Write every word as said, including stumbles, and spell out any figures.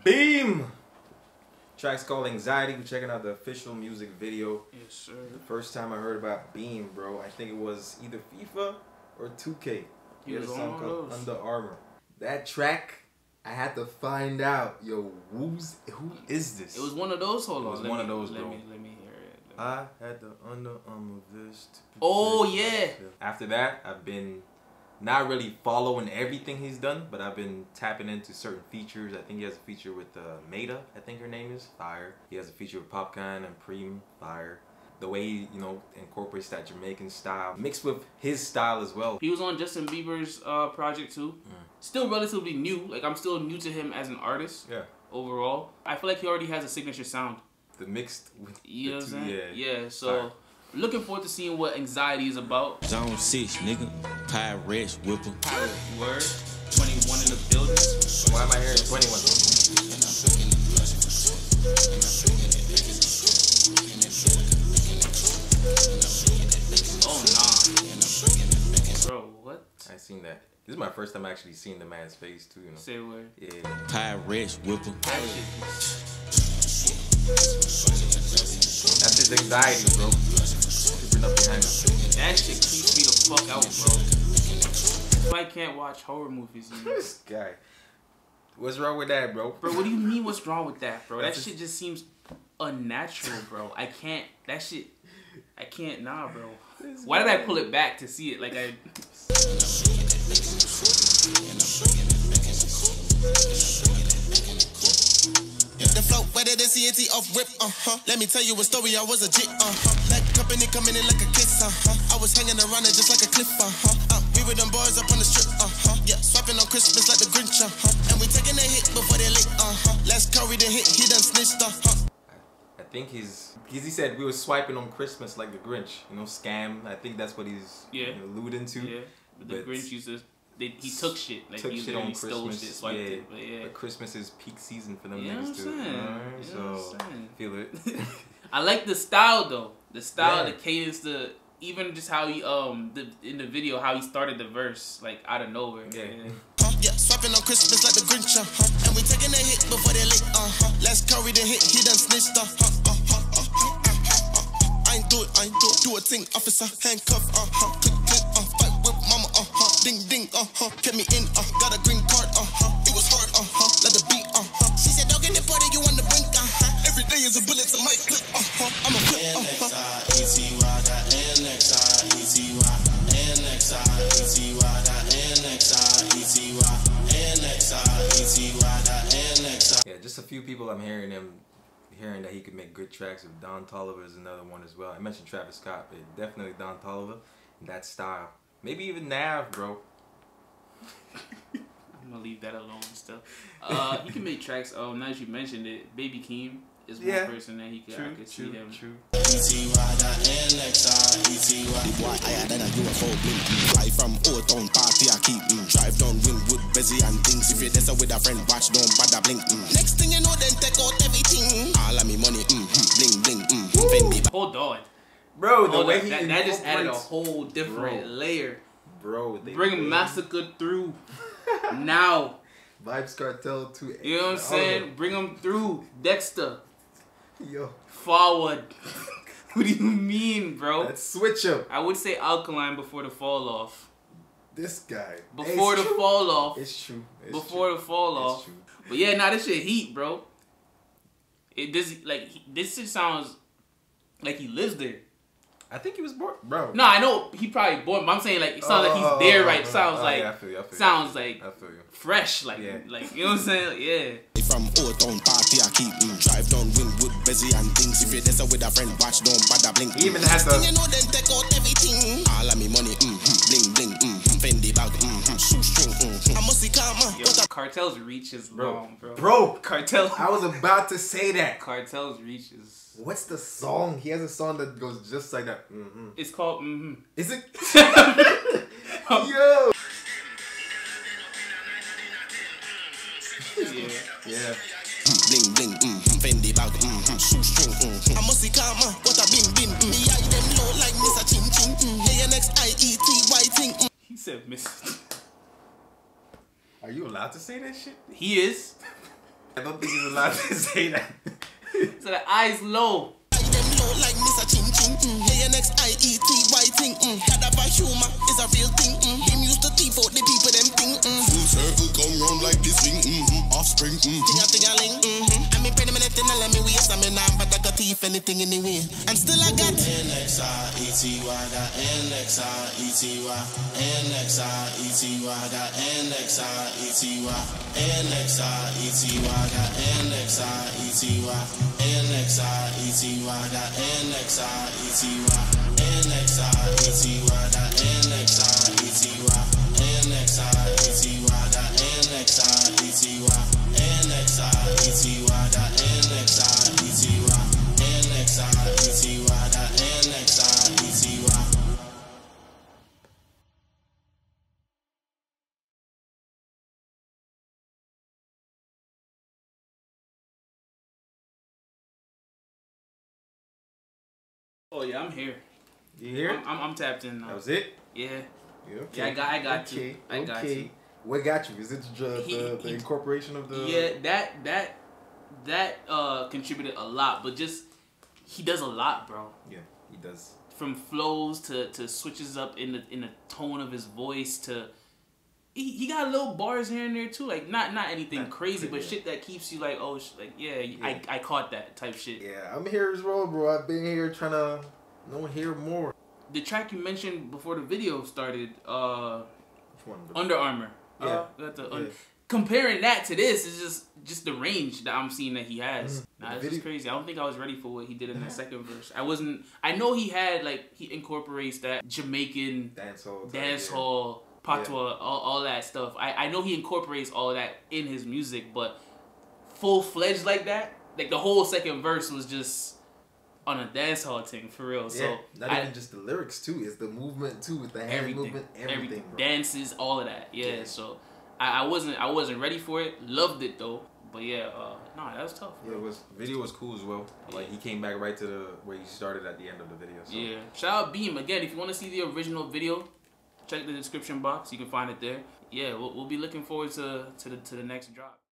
Beam! Track's called Anxiety. We're checking out the official music video. Yes, sir. The first time I heard about Beam, bro, I think it was either FIFA or two K. He had a song called Under Armour. That track, I had to find out, yo, who's who is this? It was one of those. Hold on, it was let one me, of those, let bro. Me, let me hear it. Let me. I had the Under Armour vest. Oh yeah. After that, I've been not really following everything he's done, but I've been tapping into certain features. I think he has a feature with uh, Maida, I think her name is, fire. He has a feature with Popcorn and Preem, fire. The way he, you know, incorporates that Jamaican style, mixed with his style as well. He was on Justin Bieber's uh, project too. Mm. Still relatively new. Like, I'm still new to him as an artist. Yeah. Overall, I feel like he already has a signature sound. The mixed with you know what I'm saying? Yeah. Yeah. So. Fire. Looking forward to seeing what Anxiety is about. Zone six, nigga. Pirates, whipper. Pirate word. twenty-one in the building. Why am I hearing twenty-one? Oh, nah. Bro, what? I seen that. This is my first time actually seeing the man's face, too, you know. Say word. Yeah. Pirates, whipper. That's his anxiety, bro. Up behind him. That shit keeps me the fuck out, bro. I can't watch horror movies. You know? This guy. What's wrong with that, bro? Bro, what do you mean what's wrong with that, bro? That shit just seems unnatural, bro. I can't. That shit. I can't. Nah, bro. Why did I pull it back to see it? Like I. The flow, whether the C A T off whip, uh-huh. Let me tell you a story, I was a G, uh-huh. Like company coming in like a kiss, uh-huh. I was hanging around it just like a cliff, uh-huh. Uh, we were them boys up on the strip, uh-huh. Yeah, swapping on Christmas like the Grinch, uh-huh. And we taking a hit before they late, uh-huh. Last curry the hit, he done snitched, uh-huh. I think he's, because he said we were swiping on Christmas like the Grinch, you know, scam. I think that's what he's yeah. you know, alluding to. Yeah, but the but Grinch used to. They, he took shit. Like took he shit on stole Christmas. Shit, swiped yeah. it. But yeah. But Christmas is peak season for them you niggas too. Right? So feel it. I like the style though. The style, yeah. the cadence, the even just how he um the in the video how he started the verse like out of nowhere. Yeah. yeah. Uh, yeah, swapping on Christmas like the Grinch, uh-huh. And we taking a hit before they late, uh-huh. Last curry the hit, he done snitched, uh-huh. Uh-huh. Uh-huh. I ain't do it, I ain't do it. Do a thing, officer, handcuff, uh-huh. Click, click, uh, fight with mama, uh-huh. Ding, ding, uh-huh. Get me in, uh, got a green card, uh-huh. It was hard, uh-huh. Let the beat, uh-huh. She said, don't get the party, you on the brink, uh-huh. Every day is a bullet to my clip, uh-huh. I'm a flip, uh-huh. E T Y, got N X I, E T Y, N X I, E T Y, got N X I, E T Y, N X I, E T Y, got N X I. Yeah, just a few people I'm hearing him hearing that he could make good tracks. With Don Toliver is another one as well. I mentioned Travis Scott, but definitely Don Toliver in that style. Maybe even Nav, bro. I'm gonna leave that alone and stuff. Uh, he can make tracks. Um, now that you mentioned it, Baby Keem is one yeah. person that he could. True, I could true, see him. True. E T Y, got N X I, E T Y. The boy higher than a U F O blink. Fly from Old Town Party, I keep mm. Drive down Wynwood, busy and things. If you're there with a friend, watch, don't bother blink. Mm. Next thing you know, then take out everything. All of me money, mm, bling, bling, mm. Hold on. Bro, the Hold way on. he that, that just added a whole different bro. layer. Bro, they bring play. Massacre through now. Vibes Cartel to you know what I'm saying? Bring them through. Dexter. Yo. Forward. What do you mean, bro? Let's switch up. I would say Alkaline before the fall off. This guy. Before the true. fall off. It's true. It's before true. the fall it's off. True. But yeah, nah, this shit heat, bro. It this like this shit sounds like he lives there. I think he was born, bro. No, I know he probably born, but I'm saying like it sounds oh, like he's there, right? It oh, sounds oh, like yeah, I feel you, I feel sounds you. like I feel you. fresh, like yeah. like you know what I'm saying? Like, yeah. From Old Town Party, I keep mm. Drive down Wynwood, busy and things. If you're there with a friend, watch, don't bother blink. He even has a. You know, then take out everything. All of me money, mm, bling, bling, mm, Fendi bag, mm, shoestring, mm. I must see karma. Yo, Cartel's reach is bro, long, bro. Bro, Cartel. I was about to say that. Cartel's reach is. What's the song? He has a song that goes just like that. Mm-hmm. It's called mm-hmm. Is it? Yo. Yeah. Yeah. Bling bling, mm, Fendi bag, mm, shoestring, mm. I must see karma. What a bing bing, mm. Me eye them low like Mister Chin Chin, mm. Hey, next I E T Y thing. Mm. He said Miss. Are you allowed to say that shit? He is. I don't think he's allowed to say that. So the eyes low. Them low like Mister Chin Chin. Mm. Hey, next I E T Y thing. Mm. Had a humor is a real thing. Mm. Him used to thief out the people them thing. Mm. Full circle come round like this ring. Mm-hmm. Offspring. Mm-hmm. Ting a ting a ling. Mm-hmm. I mean, penny minute in a let me waste. I mean, I'm but I got thief anything anyway. And still I got N X I E T Y. Got N X I E T Y. N X I E T Y. Got N X I E T Y. N X I E T Y. Got N X I E T Y. N X I E T Y. Got N X I E T Y. N X I E T Y. Got N X I E T Y. N X I E T Y. Got N X I E T Y. N X I E T Y. Got N X I E T Y. N X I E T Y. Got N X I E T Y. Oh yeah, I'm here. You hear? I'm, I'm, I'm tapped in now. That was it? Yeah. Yeah, okay. Yeah, I got, I got okay. you. I got okay. you. What got you? Is it the, He- the, the he- incorporation of the? Yeah, that that that uh contributed a lot, but just he does a lot, bro. Yeah, he does. From flows to, to switches up in the in the tone of his voice to he, he got little bars here and there too, like not not anything Not crazy, but yeah. shit that keeps you like oh sh- like yeah, Yeah. I I caught that type shit. Yeah, I'm here as well, bro. I've been here trying to know hear more. The track you mentioned before the video started, uh, Which one? Under Armour. Yeah. Uh, got the un- Yeah. Comparing that to this is just just the range that I'm seeing that he has. Mhm. Nah, The it's video- just crazy. I don't think I was ready for what he did in that second verse. I wasn't. I know he had like he incorporates that Jamaican Dancehall. type, dance yeah. hall, patois, all, all that stuff. I, I know he incorporates all that in his music, but full fledged like that, like the whole second verse was just on a dance hall thing for real. So Yeah, not I, even just the lyrics too. It's the movement too, with the hand everything, movement, everything, bro. dances, all of that. Yeah, Yeah. so I, I wasn't I wasn't ready for it. Loved it though, but yeah, uh, nah, that was tough. Yeah, it was video was cool as well. Like he came back right to the where he started at the end of the video. So. Yeah, shout out Beam again. If you want to see the original video, check the description box. You can find it there. Yeah, we'll, we'll be looking forward to to the to the next drop.